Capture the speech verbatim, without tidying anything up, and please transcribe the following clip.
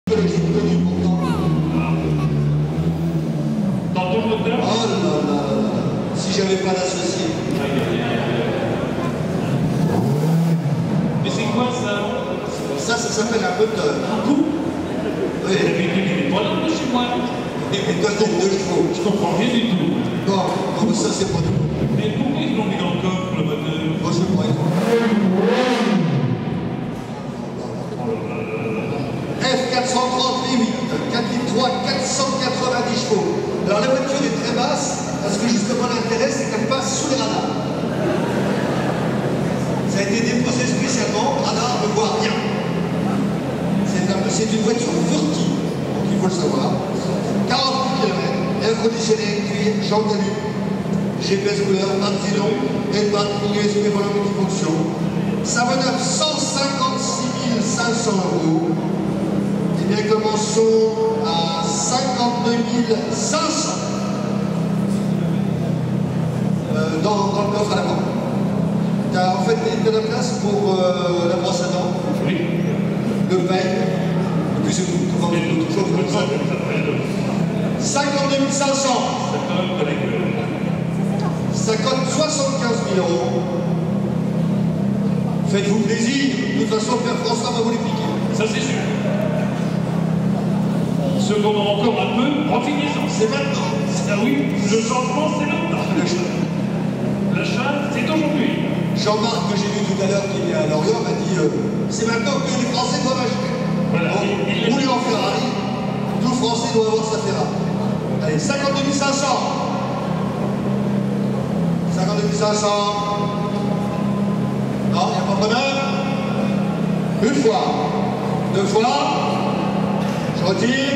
connu pourtant. Dans ton moteur? Oh là là là là. Si j'avais pas d'associé. Mais c'est quoi ça? Ça, ça s'appelle un moteur. Un coup? Oui. Mais pas là de chez moi. Et toi, t'as deux chevaux. Je comprends rien du tout. Non, non, mais ça, c'est pas tout. Mais pourquoi ils l'ont mis dans le coffre, le moteur? Moi, je pourrais pas. F quatre cent trente V huit, quatre litres trois, quatre cent quatre-vingt-dix chevaux. Alors la voiture est très basse, parce que justement l'intérêt c'est qu'elle passe sous les radars. Ça a été déposé spécialement, radar ne voit rien. C'est une voiture furtive, donc il faut le savoir. quarante-huit kilomètres, air conditionné, cuir, jambes d'alu, G P S couleur, anti-long, aide-batte, milieu S P volant multifonction. Ça vaut cent cinquante-six mille cinq cents euros. Eh bien, commençons à cinquante-deux mille cinq cents euh, dans, dans le coffre à l'avant. Tu as en fait de la place pour euh, la brosse à dents, Oui. le peigne, et puis c'est tout. cinquante-deux mille cinq cents. Ça coûte soixante-quinze mille euros. Faites-vous plaisir, de toute façon, Père François va vous les piquer. Ça c'est sûr. Ceux qu'on a encore un peu, profitez-en. C'est maintenant. Ah oui, le changement c'est maintenant. L'achat, c'est aujourd'hui. Jean-Marc, que j'ai vu tout à l'heure, qui est à Lorient, m'a dit euh, c'est maintenant que les Français doivent acheter. Voilà. Bon, Il, il roulez en Ferrari, tout Français doit avoir sa Ferrari. Allez, cinquante-deux mille cinq cents. cinquante-deux mille cinq cents. Non, il n'y a pas de problème. Une fois. Deux fois. Je retire.